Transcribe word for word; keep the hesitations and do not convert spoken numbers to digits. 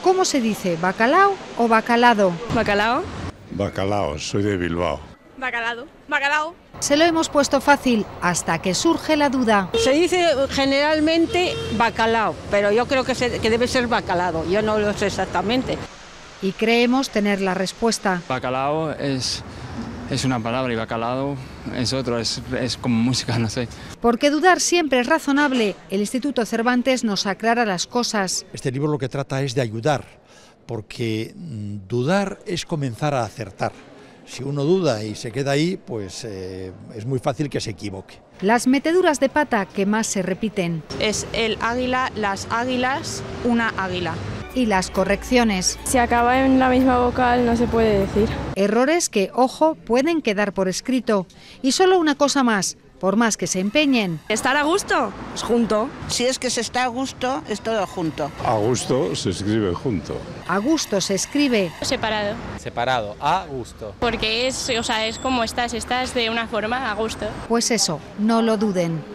¿Cómo se dice, bacalao o bacalado? Bacalao. Bacalao, soy de Bilbao. Bacalado. Bacalao. Se lo hemos puesto fácil hasta que surge la duda. Se dice generalmente bacalao, pero yo creo que, se, que debe ser bacalado, yo no lo sé exactamente. Y creemos tener la respuesta. Bacalao es, es una palabra y bacalao es otro, es, es como música, no sé. Porque dudar siempre es razonable, el Instituto Cervantes nos aclara las cosas. Este libro lo que trata es de ayudar, porque dudar es comenzar a acertar. Si uno duda y se queda ahí, pues eh, es muy fácil que se equivoque. Las meteduras de pata que más se repiten. Es el águila, las águilas, una águila. Y las correcciones. Si acaba en la misma vocal no se puede decir. Errores que, ojo, pueden quedar por escrito. Y solo una cosa más, por más que se empeñen. ¿Estar a gusto? Es junto. Si es que se está a gusto, es todo junto. A gusto se escribe junto. A gusto se escribe. Separado. Separado, a gusto. Porque es, o sea, es como estás, estás de una forma a gusto. Pues eso, no lo duden.